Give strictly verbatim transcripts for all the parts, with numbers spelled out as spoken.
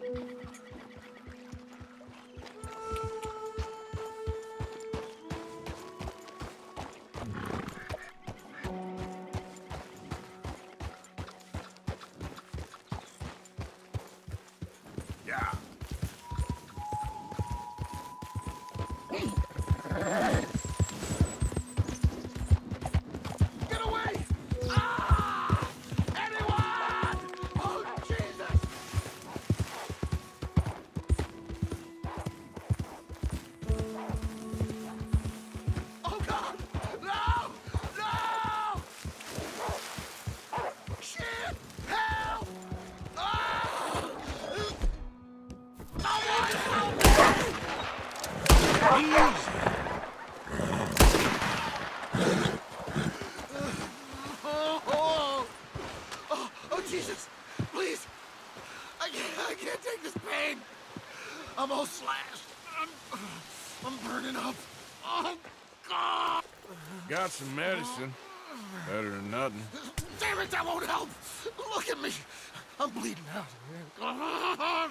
I'm all slashed. I'm, I'm burning up. Oh, God. Got some medicine. Better than nothing. Damn it, that won't help. Look at me. I'm bleeding out. God.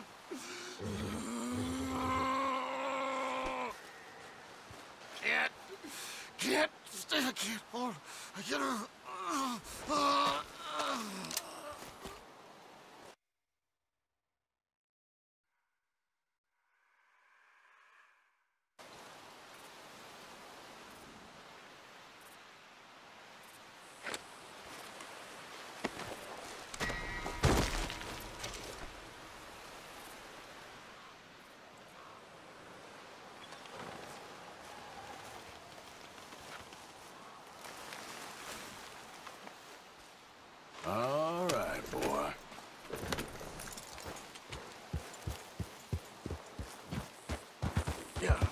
Can't. Can't. Stay. I can't hold. I can't. All right, boy. Yeah.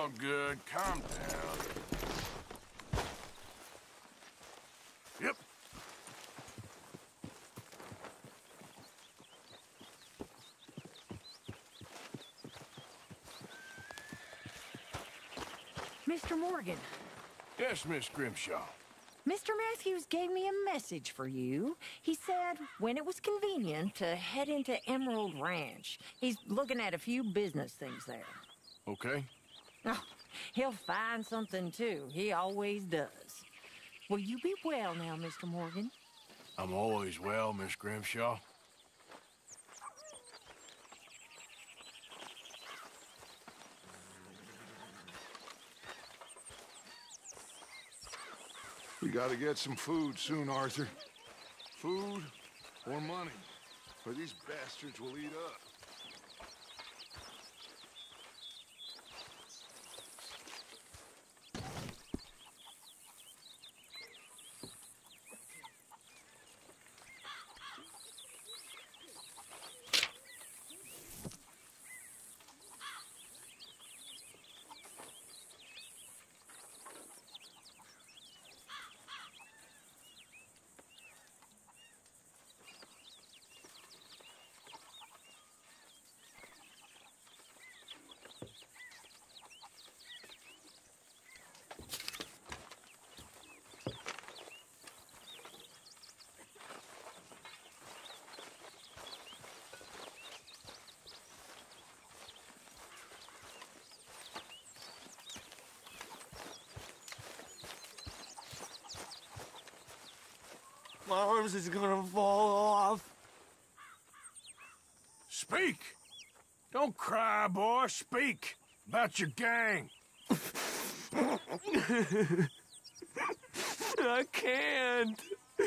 all good. Calm down. Yep. Mister Morgan, Yes, Miss Grimshaw. Mister Matthews gave me a message for you. He said when it was convenient to head into Emerald Ranch. He's looking at a few business things there. Okay. Oh, he'll find something too. He always does. Will you be well now, Mister Morgan? I'm always well, Miss Grimshaw. We gotta get some food soon, Arthur. Food or money, or these bastards will eat up. My arms is gonna fall off. Speak! Don't cry, boy. Speak about your gang. I can't.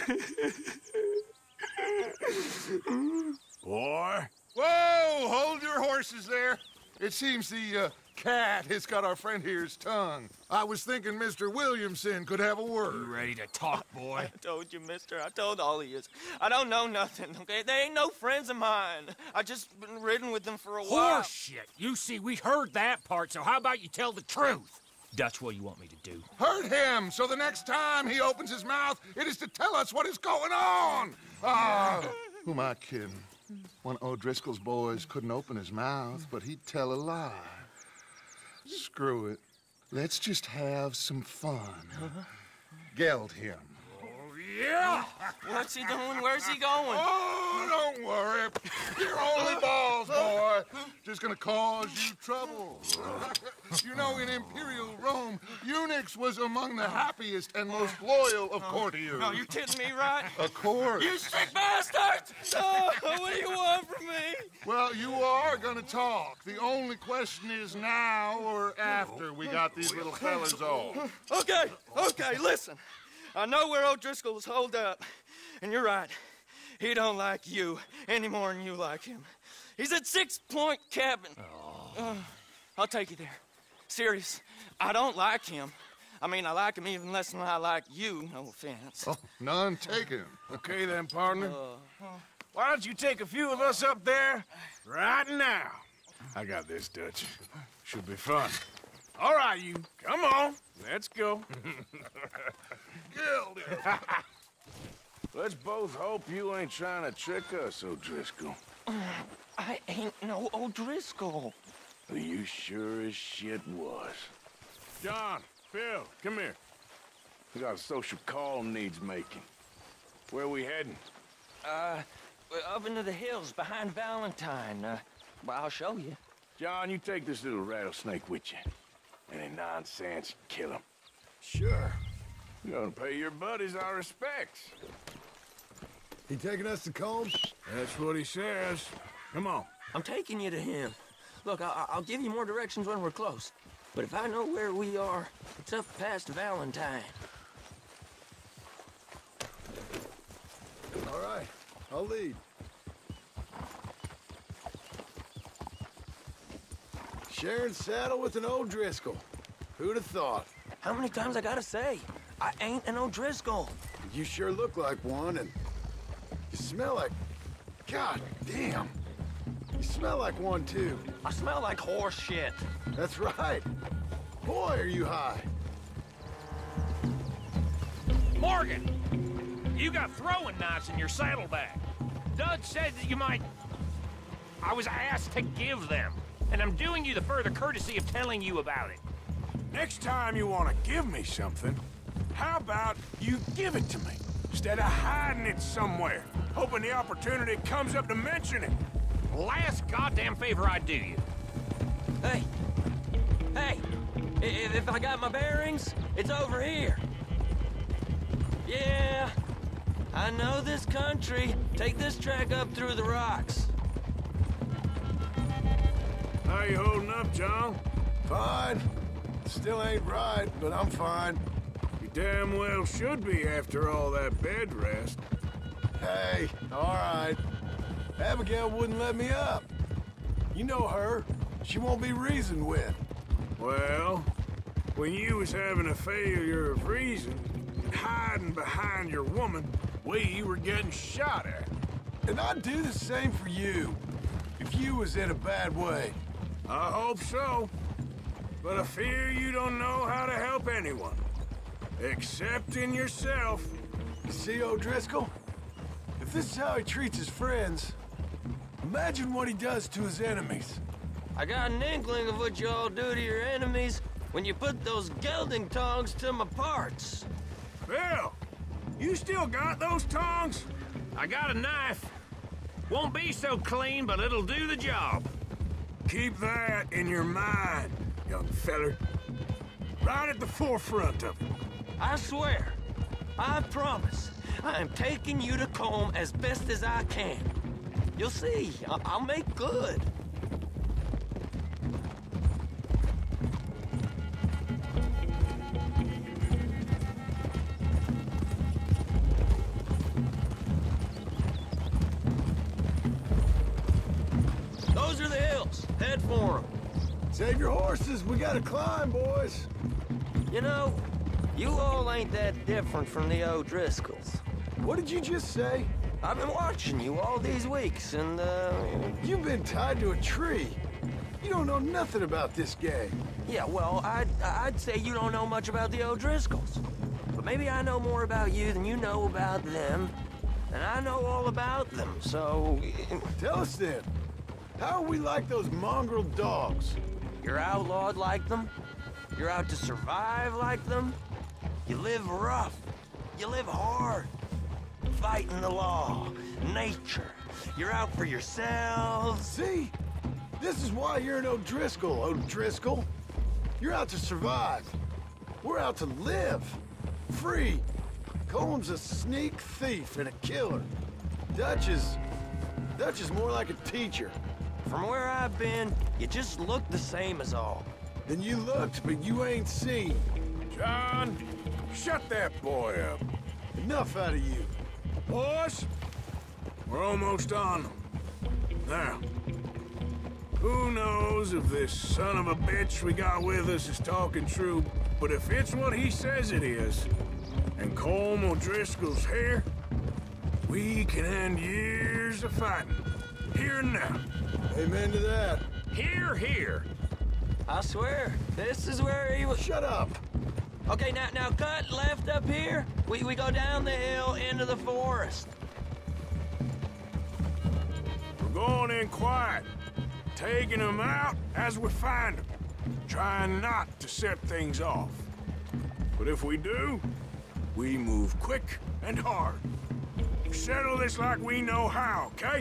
Boy. Whoa! Hold your horses there. It seems the uh, cat has got our friend here's tongue. I was thinking Mister Williamson could have a word. Ready to talk, boy? I told you, mister. I told all of you. I don't know nothing, okay? They ain't no friends of mine. I just been ridden with them for a while. Horseshit. You see, we heard that part, so how about you tell the truth? That's what you want me to do. Hurt him, so the next time he opens his mouth, it is to tell us what is going on. Ah, who am I kidding? One of O'Driscoll's boys couldn't open his mouth, but he'd tell a lie. Screw it. Let's just have some fun. Geld him. Yeah! What's he doing? Where's he going? Oh, don't worry. You're only balls, boy. Just gonna cause you trouble. You know, in Imperial Rome, eunuchs was among the happiest and most loyal of courtiers. No, you're kidding me, right? Of course. You sick bastards! No, what do you want from me? Well, you are gonna talk. The only question is now or after we got these little fellas off. Okay, okay, listen. I know where O'Driscoll's holed up, and you're right. He don't like you any more than you like him. He's at Six Point Cabin. Oh. Uh, I'll take you there. Serious, I don't like him. I mean, I like him even less than I like you, no offense. Oh, none taken. Okay then, partner. Uh, Why don't you take a few of us up there right now? I got this, Dutch. Should be fun. All right, you. Come on. Let's go. Geld him. Let's both hope you ain't trying to trick us, O'Driscoll. I ain't no O'Driscoll. You sure as shit was. John, Phil, come here. We got a social call needs making. Where we heading? Uh, up into the hills behind Valentine. Uh, well, I'll show you. John, you take this little rattlesnake with you. Any nonsense, kill him. Sure. You're gonna pay your buddies our respects. He taking us to Combs? That's what he says. Come on. I'm taking you to him. Look, I I'll give you more directions when we're close. But if I know where we are, it's up past Valentine. All right, I'll lead. Sharing saddle with an O'Driscoll. Who'd have thought? How many times I gotta say? I ain't an O'Driscoll. You sure look like one, and you smell like... God damn. You smell like one, too. I smell like horse shit. That's right. Boy, are you high. Morgan! You got throwing knives in your saddlebag. Dud said that you might... I was asked to give them, and I'm doing you the further courtesy of telling you about it. Next time you want to give me something, how about you give it to me, instead of hiding it somewhere, hoping the opportunity comes up to mention it? Last goddamn favor I do you. Hey! Hey! If, if I got my bearings, it's over here. Yeah, I know this country. Take this track up through the rocks. How you holding up, John? Fine. Still ain't right, but I'm fine. You damn well should be after all that bed rest. Hey, all right. Abigail wouldn't let me up. You know her. She won't be reasoned with. Well, when you was having a failure of reason, hiding behind your woman, we were getting shot at. And I'd do the same for you, if you was in a bad way. I hope so. But I fear you don't know how to help anyone. Except in yourself. You see, O'Driscoll? If this is how he treats his friends, imagine what he does to his enemies. I got an inkling of what you all do to your enemies when you put those gelding tongs to my parts. Bill, you still got those tongs? I got a knife. Won't be so clean, but it'll do the job. Keep that in your mind, young feller. Right at the forefront of it. I swear, I promise, I am taking you to Colm as best as I can. You'll see, I I'll make good. Those are the hills. Head for them. Save your horses, we gotta climb, boys. You know, you all ain't that different from the O'Driscolls. What did you just say? I've been watching you all these weeks, and, uh... You've been tied to a tree. You don't know nothing about this gang. yeah, well, I'd, I'd say you don't know much about the O'Driscolls. But maybe I know more about you than you know about them. And I know all about them, so... Tell us then, how are we like those mongrel dogs? You're outlawed like them? You're out to survive like them? You live rough. You live hard. Fighting the law, nature. You're out for yourselves. See? This is why you're an O'Driscoll, O'Driscoll. You're out to survive. We're out to live. Free. Colm's a sneak thief and a killer. Dutch is... Dutch is more like a teacher. From where I've been, you just look the same as all. Then you looked, but you ain't seen. John, shut that boy up. Enough out of you. Boys, we're almost on them. Now, who knows if this son of a bitch we got with us is talking true, but if it's what he says it is, and Colm O'Driscoll's here, we can end years of fighting. Here and now. Amen to that. Here, here. I swear, this is where he was... Shut up. Okay, now, now cut left up here. We, we go down the hill into the forest. We're going in quiet, taking them out as we find them, trying not to set things off. But if we do, we move quick and hard. Settle this like we know how, okay?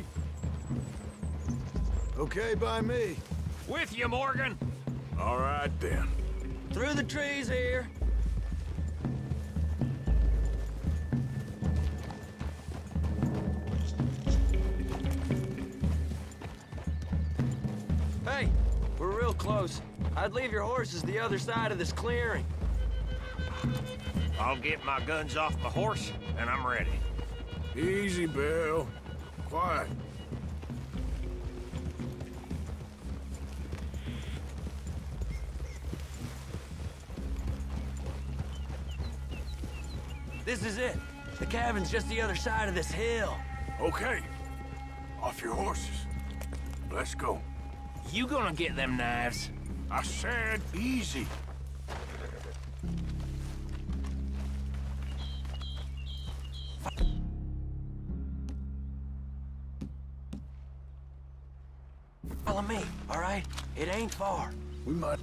Okay by me. With you, Morgan. All right, then. Through the trees here. Hey, we're real close. I'd leave your horses the other side of this clearing. I'll get my guns off my horse, and I'm ready. Easy, Bill. Quiet. This is it. The cabin's just the other side of this hill. Okay. Off your horses. Let's go. You gonna get them knives? I said easy. Follow me, all right? It ain't far. We might...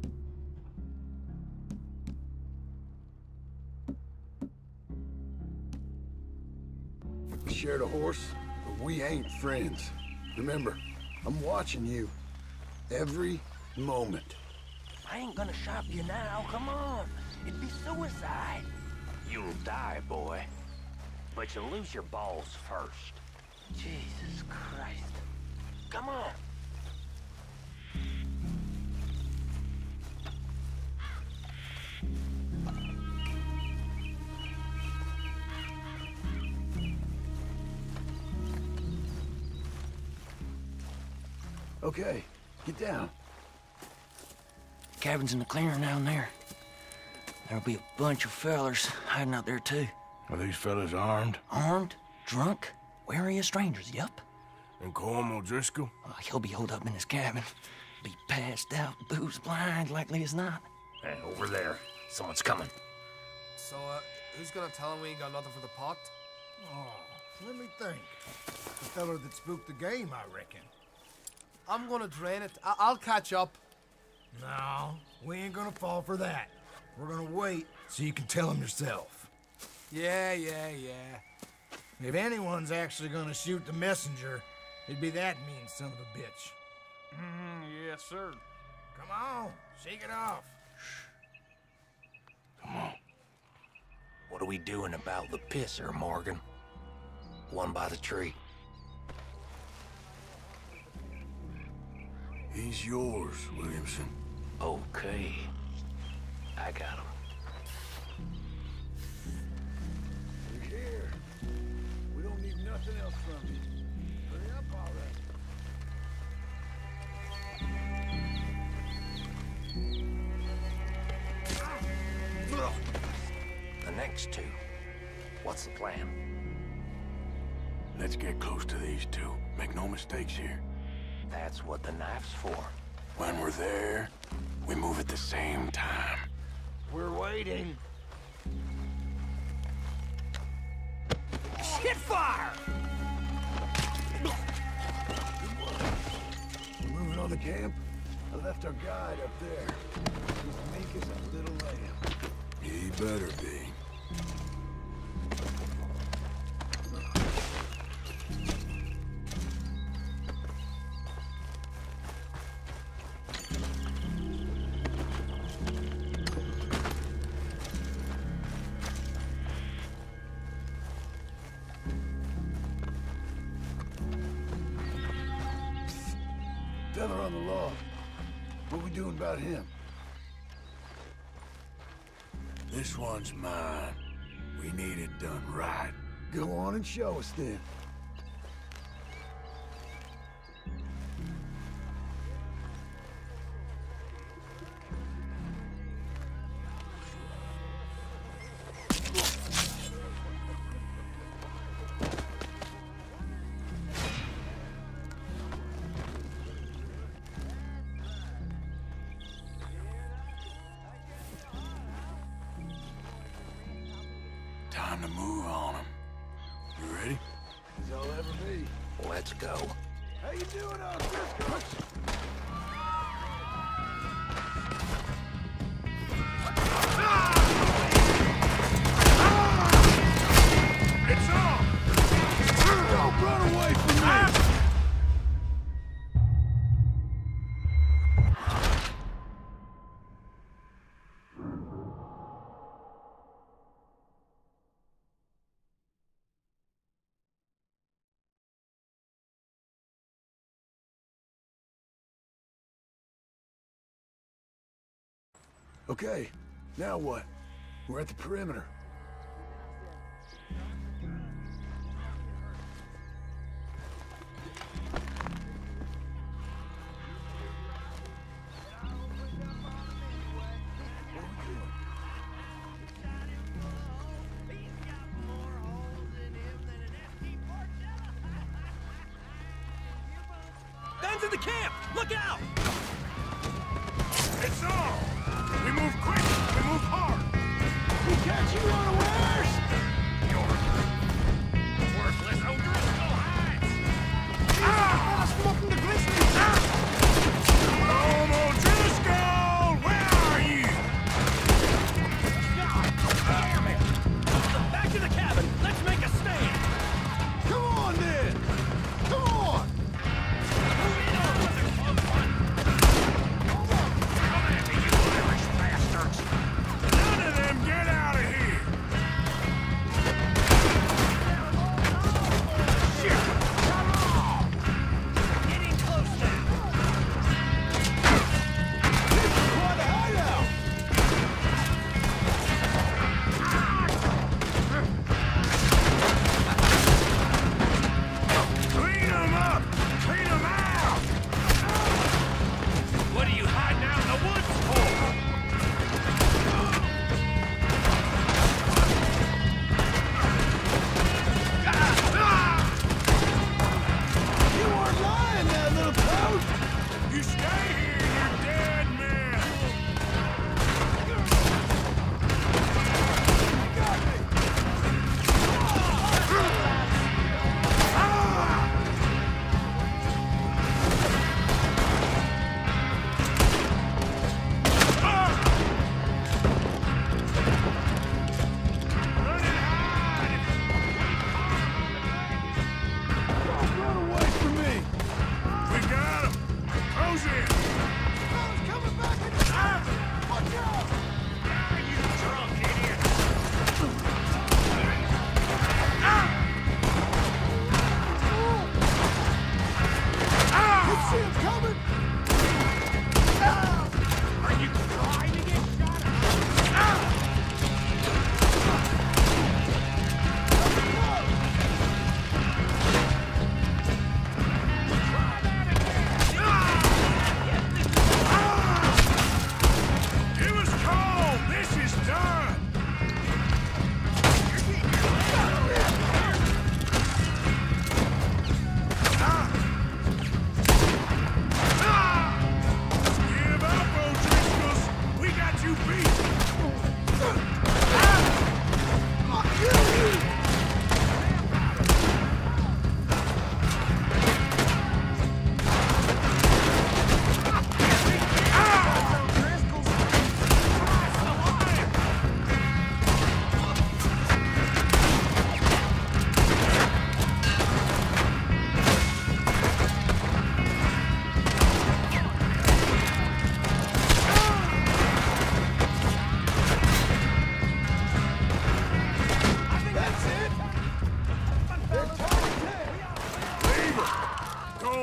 We shared a horse, but we ain't friends. Remember, I'm watching you. Every moment. I ain't gonna shop you now, come on. It'd be suicide. You'll die, boy. But you'll lose your balls first. Jesus Christ. Come on. Okay, get down. Cabin's in the clearing down there. There'll be a bunch of fellers hiding out there, too. Are these fellas armed? Armed, drunk, wary of strangers, yup. And Colm O'Driscoll? Uh, he'll be holed up in his cabin. Be passed out, booze blind, likely as not. Hey, over there. Someone's coming. So, uh, who's gonna tell him we ain't got nothing for the pot? Oh, let me think. The fella that spooked the game, I reckon. I'm gonna drain it. I I'll catch up. No, we ain't gonna fall for that. We're gonna wait so you can tell him yourself. Yeah, yeah, yeah. If anyone's actually gonna shoot the messenger, it'd be that mean son of a bitch. Mm, yes, sir. Come on, shake it off. Come on. What are we doing about the pisser, Morgan? One by the tree. He's yours, Williamson. Okay. I got him. We're here. We don't need nothing else from you. Hurry up already. The next two. What's the plan? Let's get close to these two. Make no mistakes here. That's what the knife's for. When we're there, we move at the same time. We're waiting. Shit fire! We're moving on the camp. I left our guide up there. He's meek as a little lamb. He better be. Feather on the log. What we doing about him? This one's mine. We need it done right. Go on and show us then. Time to move on him. You ready? As I'll ever be. Let's go. How you doing out there, It's on! Don't run away from me! Okay, now what? We're at the perimeter. Guns in the camp! Look out! It's on! We move quick! We move hard! We catch you unawares!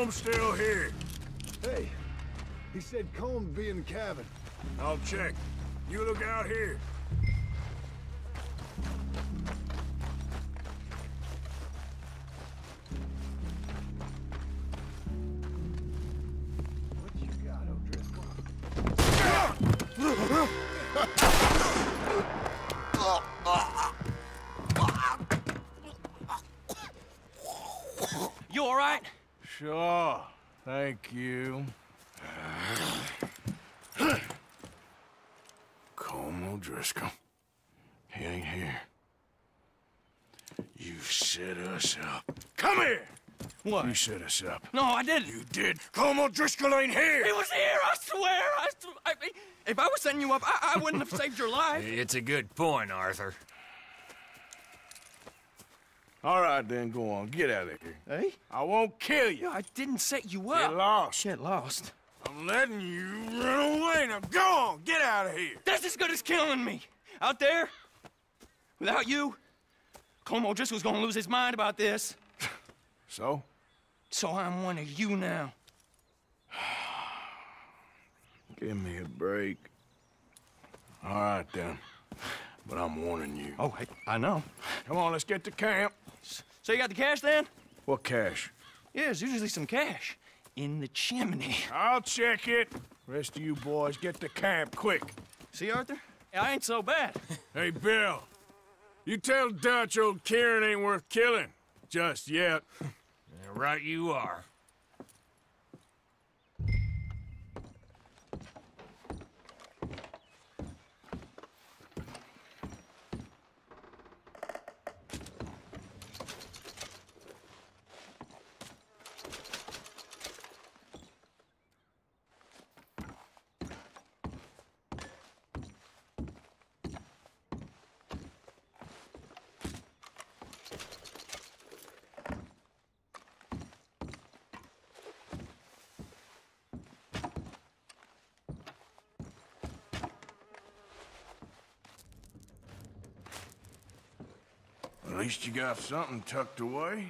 Colm's still here. Hey, he said Colm be in the cabin. I'll check. You look out here. What you got, O'Driscoll? You all right? Sure. Thank you. Colm O'Driscoll. He ain't here. You set us up. Come here! What? You set us up. No, I didn't. You did. Colm O'Driscoll ain't here! He was here, I swear! I, sw- I mean, if I was setting you up, I, I wouldn't have saved your life. It's a good point, Arthur. All right, then, go on. Get out of here. Hey? I won't kill you. I didn't set you up. Get lost. Get lost. I'm letting you run away. Now go on. Get out of here. That's as good as killing me. Out there, without you, Colm O'Driscoll's gonna lose his mind about this. So? So I'm one of you now. Give me a break. All right, then. But I'm warning you. Oh, hey, I know. Come on, let's get to camp. So you got the cash then? What cash? Yeah, there's usually some cash in the chimney. I'll check it. Rest of you boys, get to camp, quick. See, Arthur? I ain't so bad. Hey, Bill. You tell Dutch old Kieran ain't worth killing. Just yet. Yeah, right you are. At least you got something tucked away.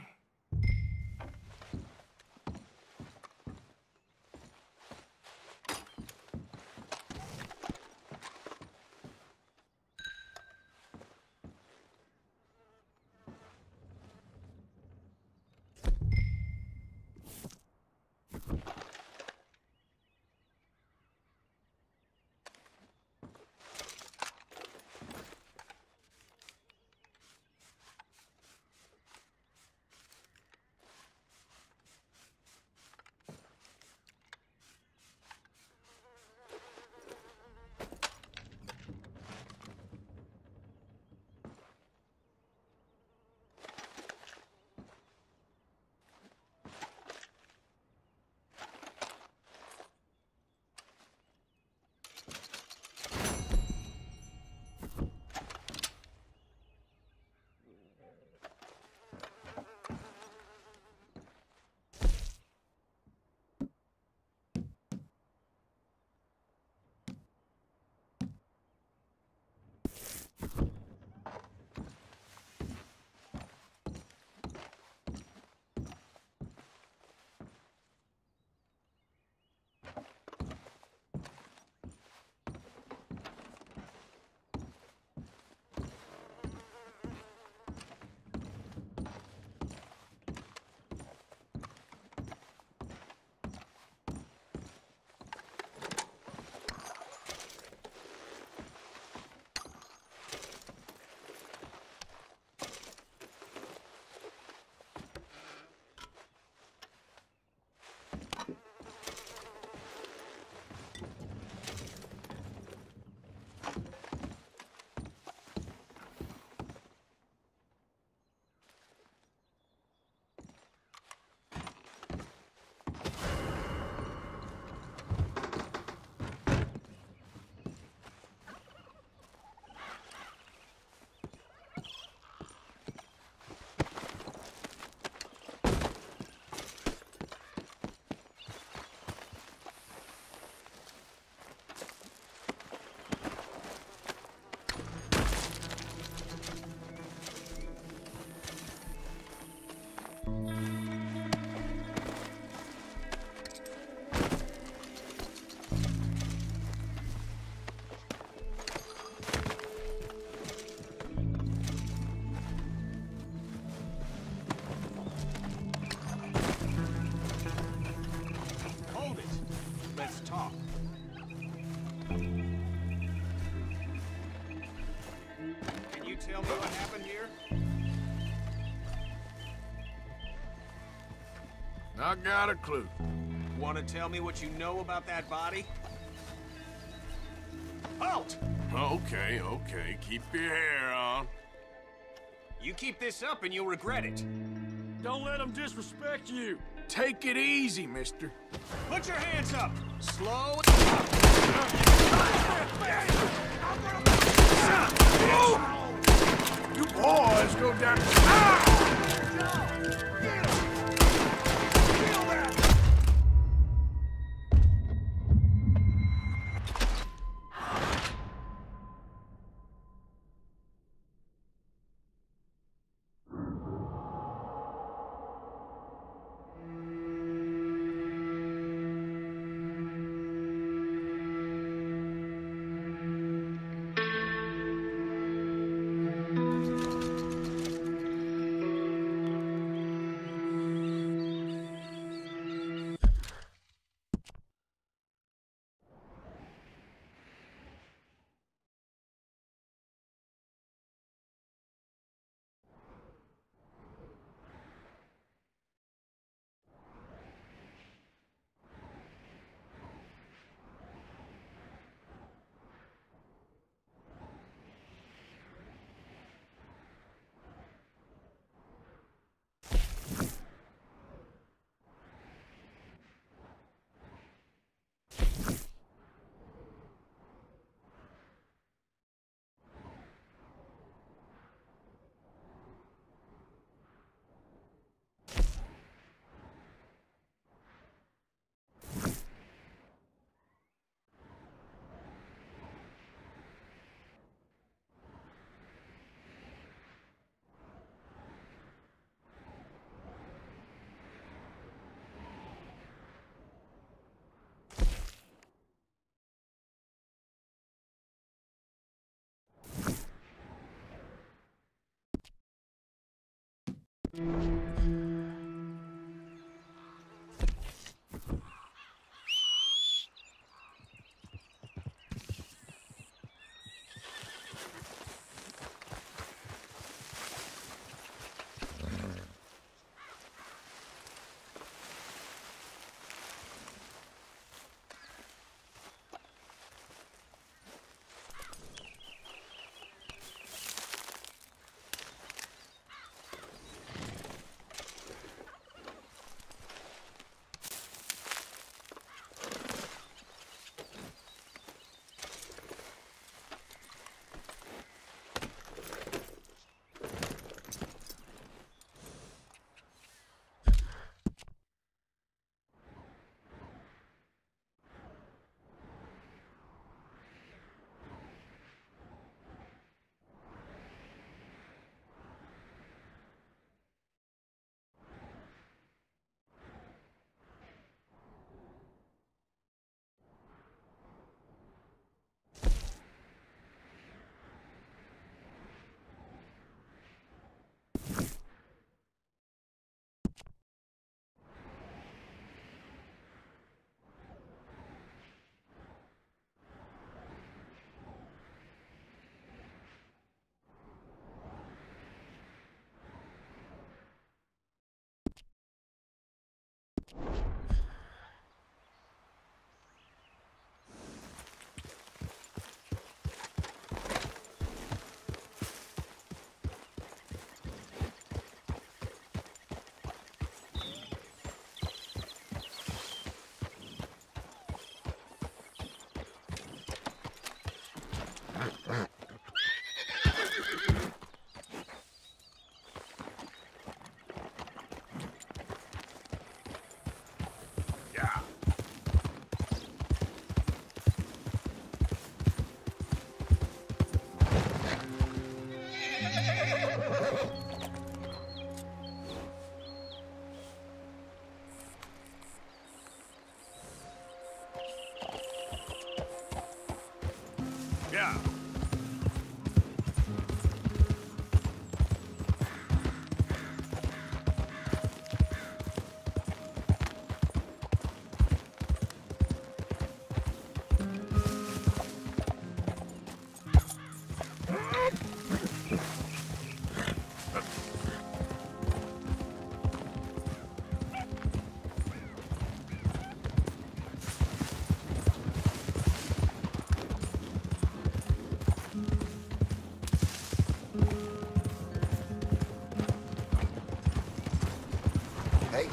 I got a clue. Want to tell me what you know about that body? Halt! Okay, okay. Keep your hair on. You keep this up and you'll regret it. Don't let them disrespect you. Take it easy, mister. Put your hands up! Slow You boys go down. Ah! Hey.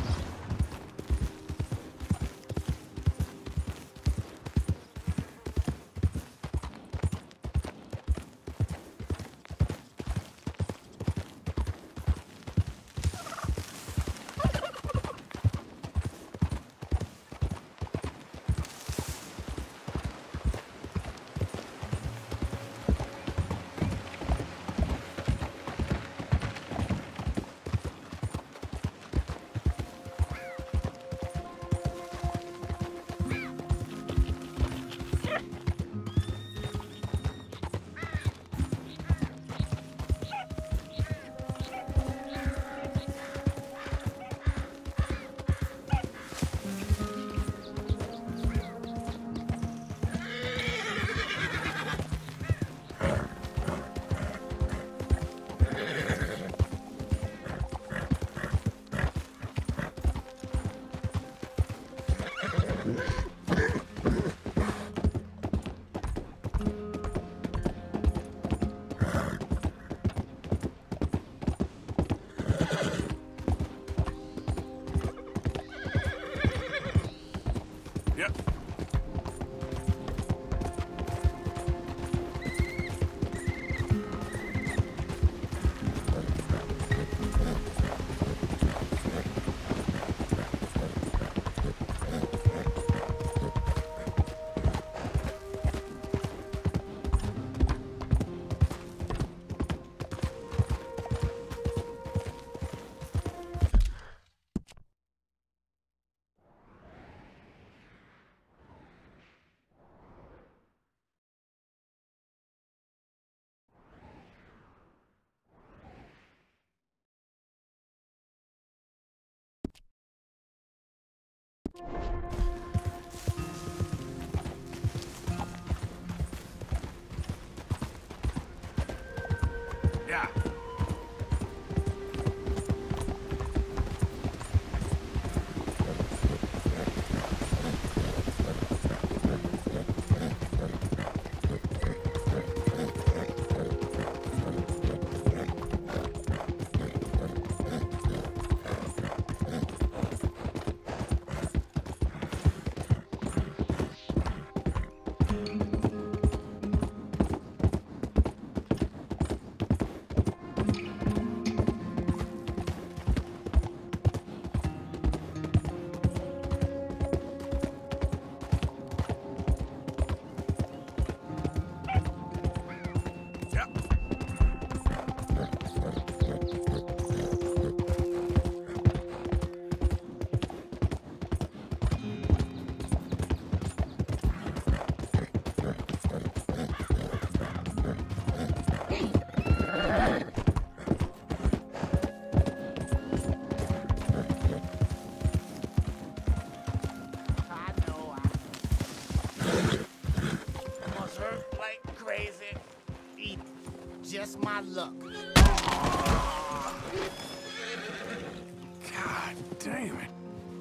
Yeah. Just my luck. God damn it.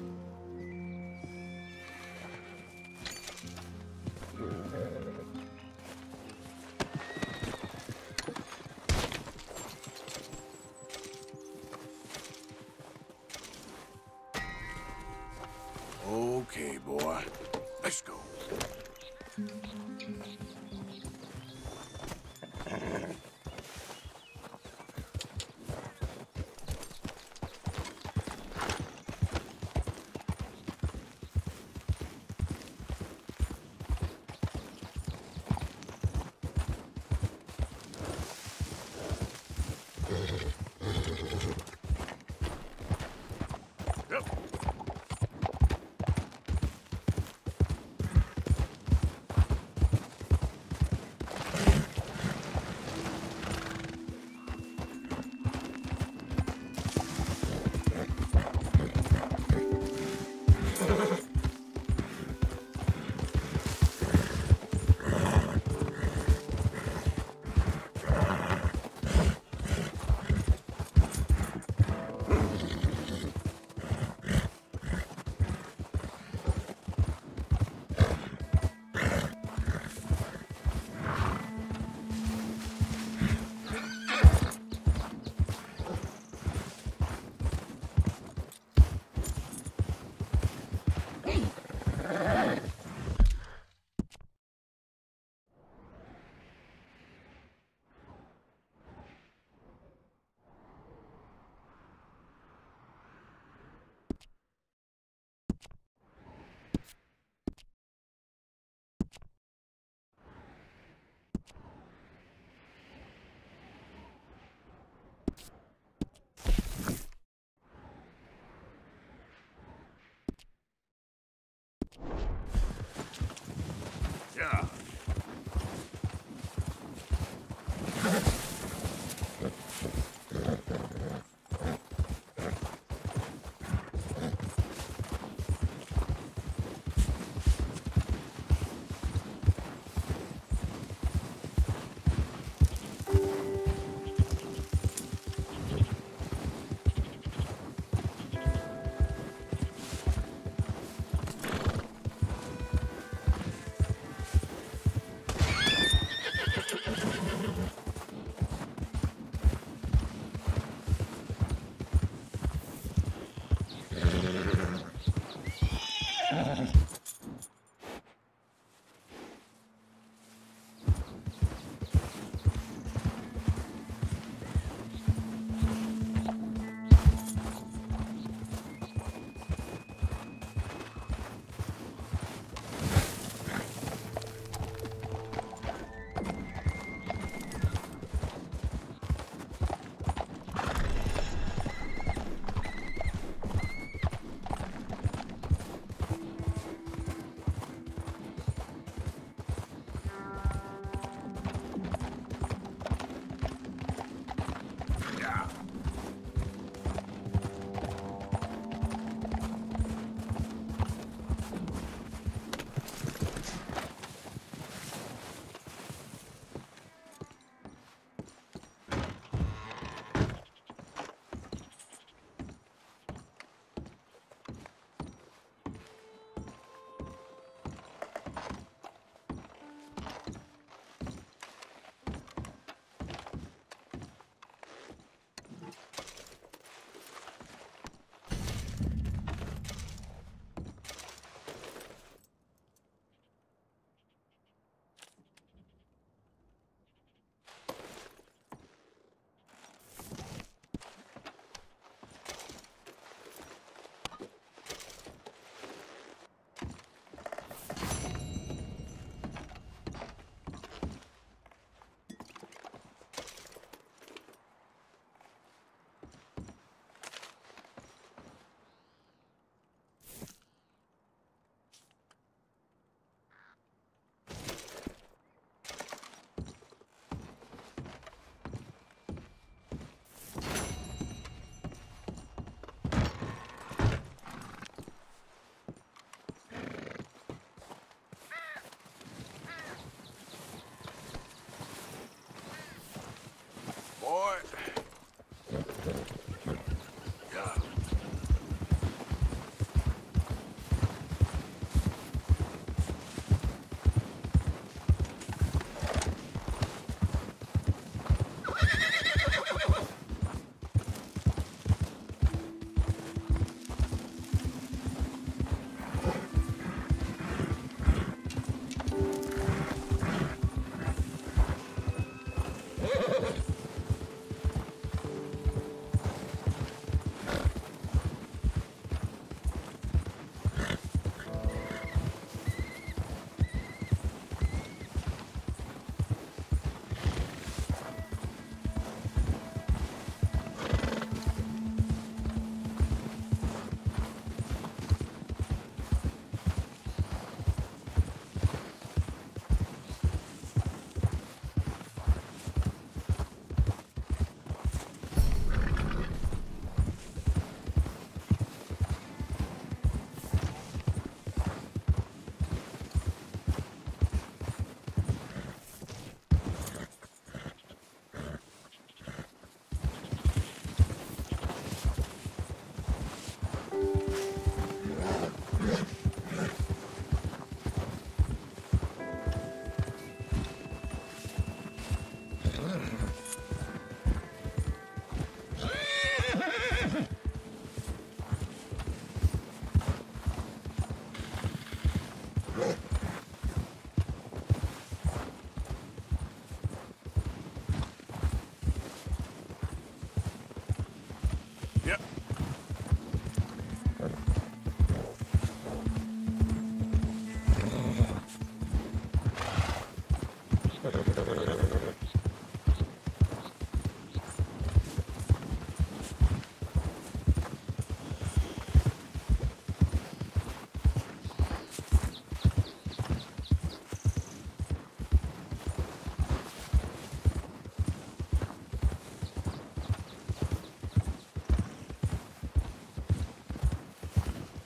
Okay, boy. Let's go.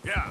Yeah.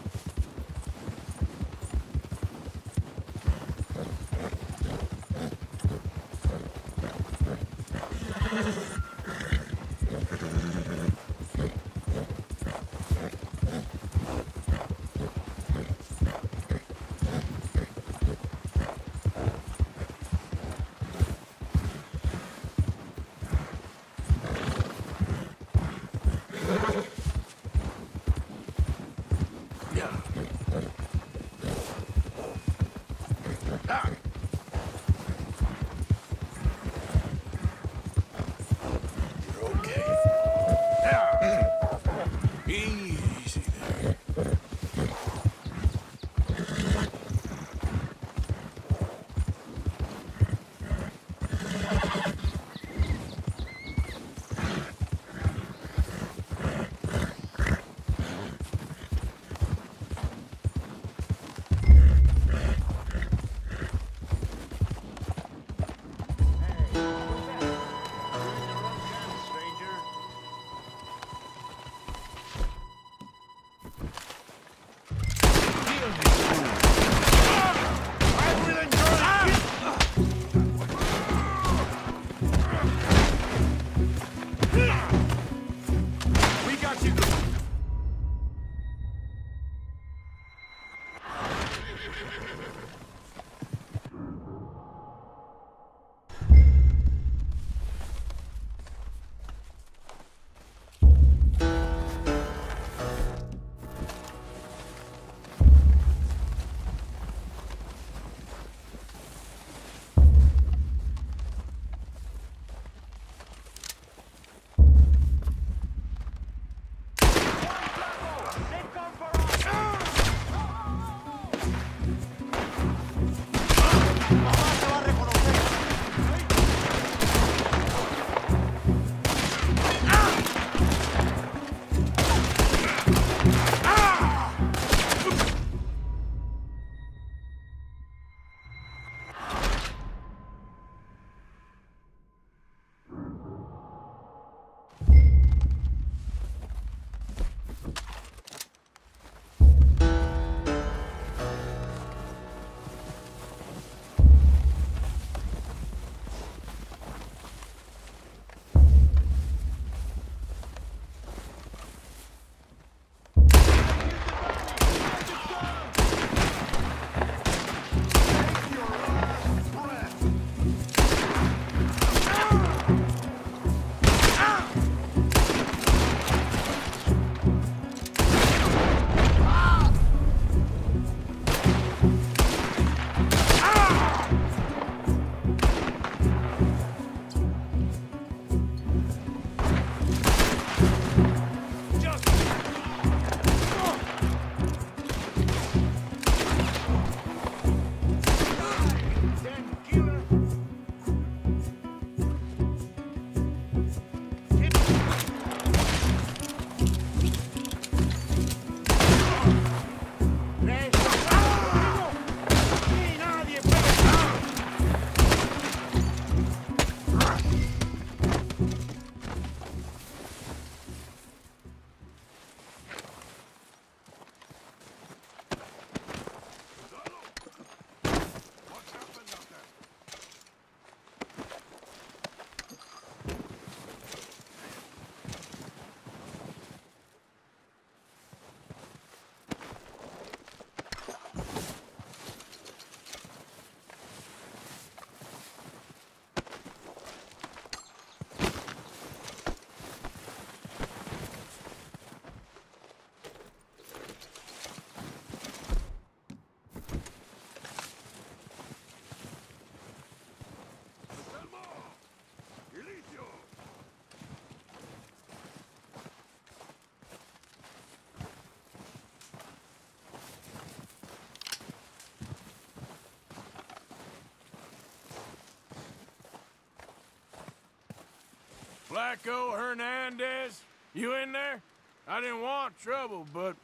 Flaco Hernandez, you in there? I didn't want trouble, but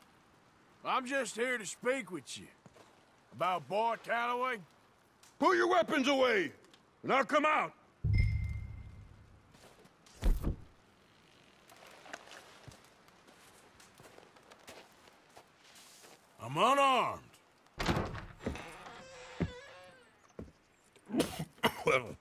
I'm just here to speak with you. About Boy Calloway? Put your weapons away, and I'll come out. I'm unarmed. Well,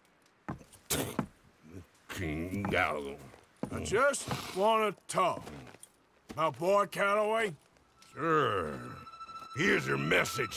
King Gallagher. I just want to talk. About Boyd Calloway? Sure. Here's your message.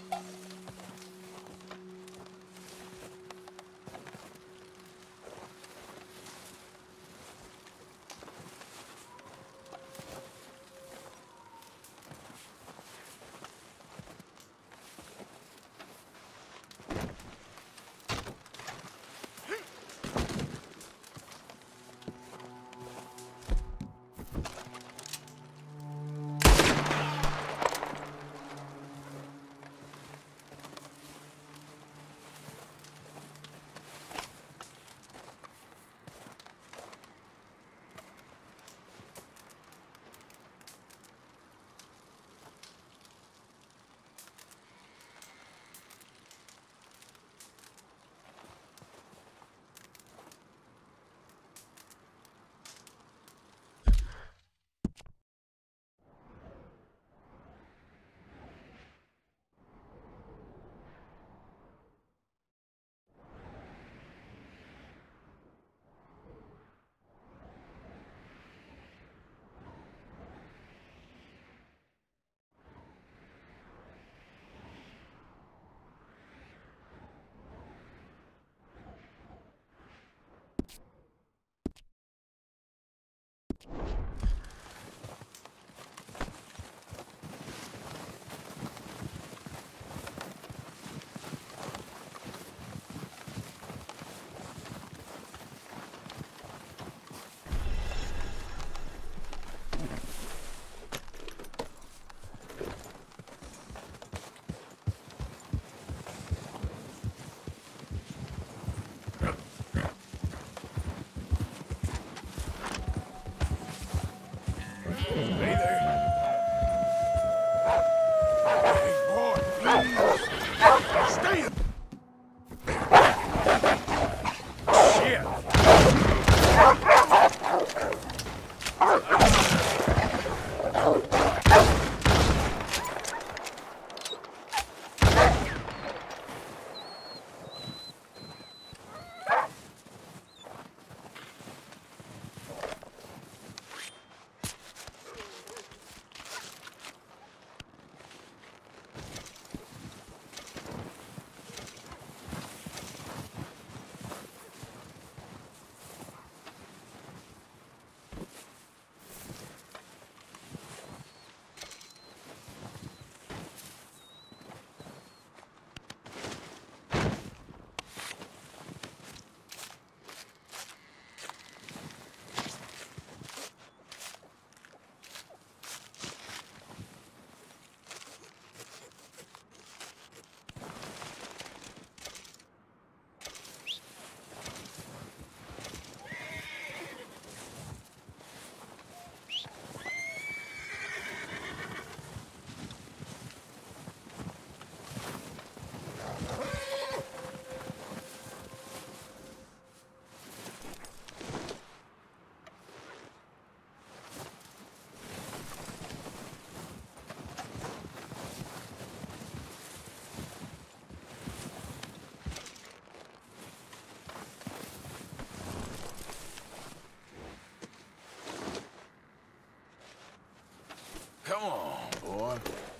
Come on, boy.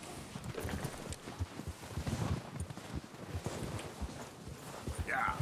Yeah.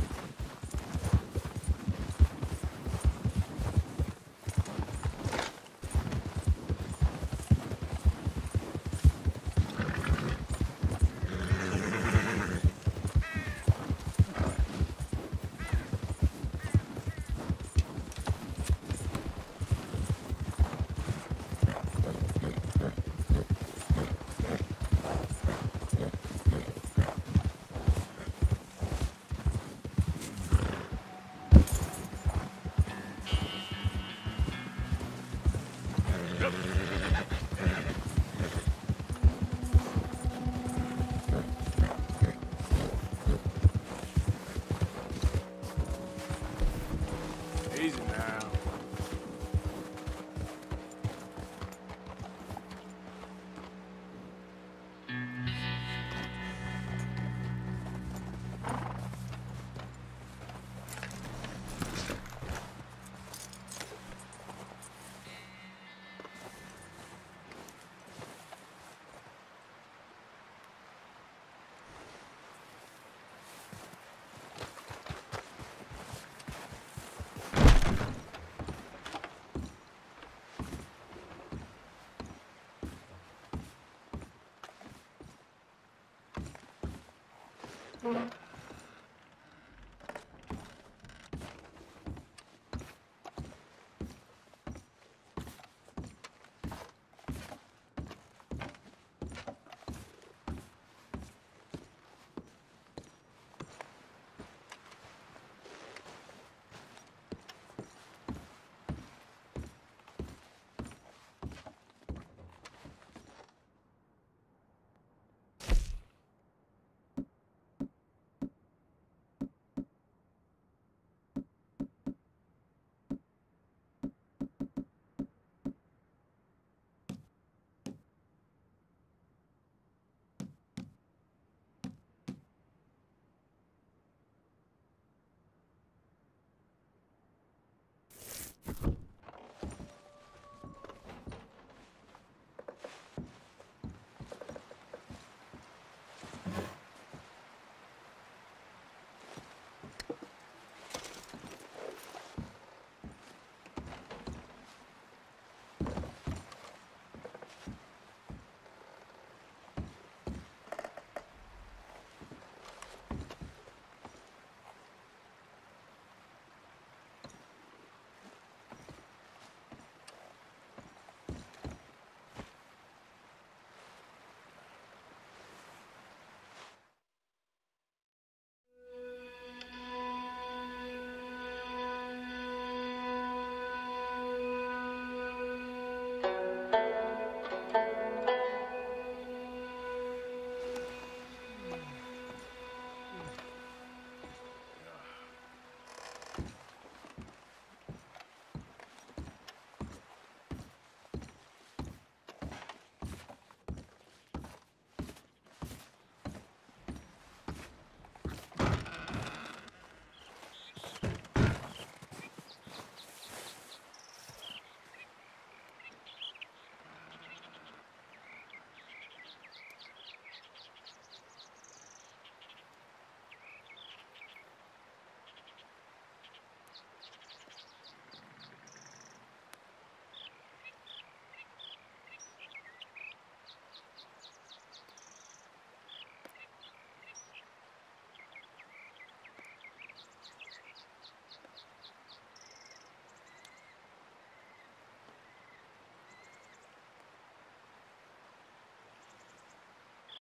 Colum.